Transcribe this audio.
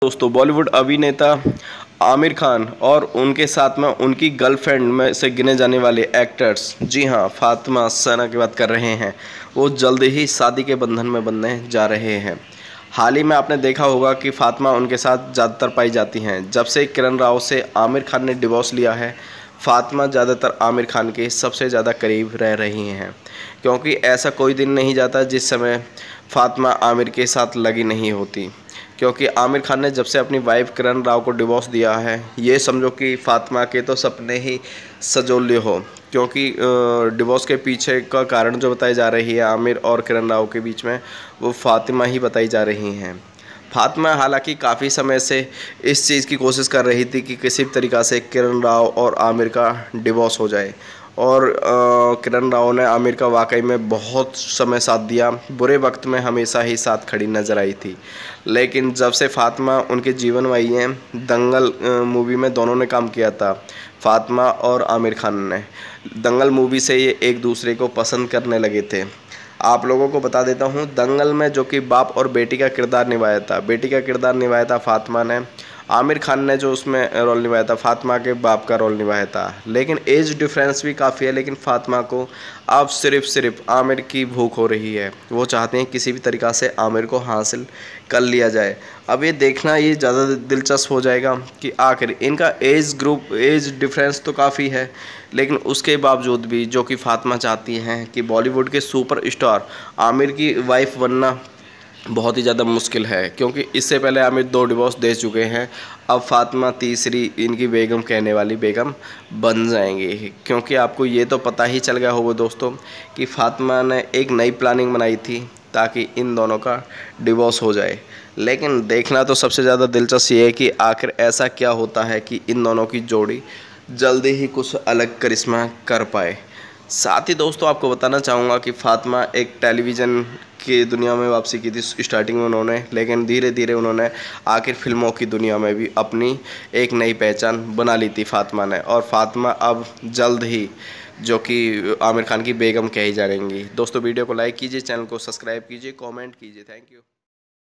दोस्तों, बॉलीवुड अभिनेता आमिर खान और उनके साथ में उनकी गर्लफ्रेंड में से गिने जाने वाले एक्टर्स, जी हाँ, फातिमा सना की बात कर रहे हैं। वो जल्द ही शादी के बंधन में बंधने जा रहे हैं। हाल ही में आपने देखा होगा कि फातिमा उनके साथ ज़्यादातर पाई जाती हैं। जब से किरण राव से आमिर खान ने डिवोर्स लिया है, फातिमा ज़्यादातर आमिर खान के सबसे ज़्यादा करीब रह रही हैं, क्योंकि ऐसा कोई दिन नहीं जाता जिस समय फातिमा आमिर के साथ लगी नहीं होती। क्योंकि आमिर खान ने जब से अपनी वाइफ किरण राव को डिवोर्स दिया है, ये समझो कि फातिमा के तो सपने ही सजोल्य हो। क्योंकि डिवोर्स के पीछे का कारण जो बताई जा रही है आमिर और किरण राव के बीच में, वो फातिमा ही बताई जा रही हैं। फातिमा हालांकि काफ़ी समय से इस चीज़ की कोशिश कर रही थी कि किसी भी तरीक़ा से किरण राव और आमिर का डिवोर्स हो जाए, और किरण राव ने आमिर का वाकई में बहुत समय साथ दिया। बुरे वक्त में हमेशा ही साथ खड़ी नज़र आई थी। लेकिन जब से फातिमा उनके जीवन में आई हैं, दंगल मूवी में दोनों ने काम किया था, फातिमा और आमिर खान ने। दंगल मूवी से ये एक दूसरे को पसंद करने लगे थे। आप लोगों को बता देता हूँ, दंगल में जो कि बाप और बेटी का किरदार निभाया था, बेटी का किरदार निभाया था फातिमा ने। आमिर खान ने जो उसमें रोल निभाया था, फातिमा के बाप का रोल निभाया था। लेकिन एज डिफरेंस भी काफ़ी है, लेकिन फातिमा को अब सिर्फ आमिर की भूख हो रही है। वो चाहते हैं किसी भी तरीक़ा से आमिर को हासिल कर लिया जाए। अब ये देखना ये ज़्यादा दिलचस्प हो जाएगा कि आखिर इनका एज डिफरेंस तो काफ़ी है, लेकिन उसके बावजूद भी जो कि फातिमा चाहती हैं कि बॉलीवुड के सुपर स्टार आमिर की वाइफ बनना बहुत ही ज़्यादा मुश्किल है। क्योंकि इससे पहले आमिर 2 डिवोर्स दे चुके हैं, अब फातिमा तीसरी इनकी बेगम कहने वाली बेगम बन जाएंगी। क्योंकि आपको ये तो पता ही चल गया होगा दोस्तों कि फातिमा ने एक नई प्लानिंग बनाई थी ताकि इन दोनों का डिवोर्स हो जाए। लेकिन देखना तो सबसे ज़्यादा दिलचस्प ये है कि आखिर ऐसा क्या होता है कि इन दोनों की जोड़ी जल्दी ही कुछ अलग करिश्मा कर पाए। साथ ही दोस्तों, आपको बताना चाहूँगा कि फातिमा एक टेलीविज़न की दुनिया में वापसी की थी स्टार्टिंग में उन्होंने, लेकिन धीरे धीरे उन्होंने आखिर फिल्मों की दुनिया में भी अपनी एक नई पहचान बना ली थी फातिमा ने। और फातिमा अब जल्द ही जो कि आमिर खान की बेगम कही जाएंगी। दोस्तों, वीडियो को लाइक कीजिए, चैनल को सब्सक्राइब कीजिए, कमेंट कीजिए। Thank you.